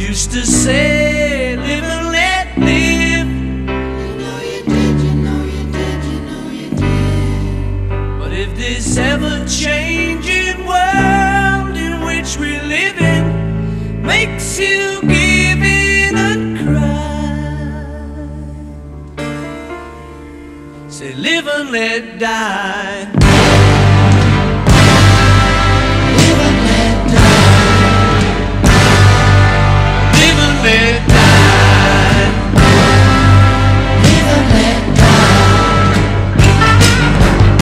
used to say, live and let live. You know you did, you know you did, you know you did. But if this ever-changing world in which we live in makes you give in and cry, say live and let die.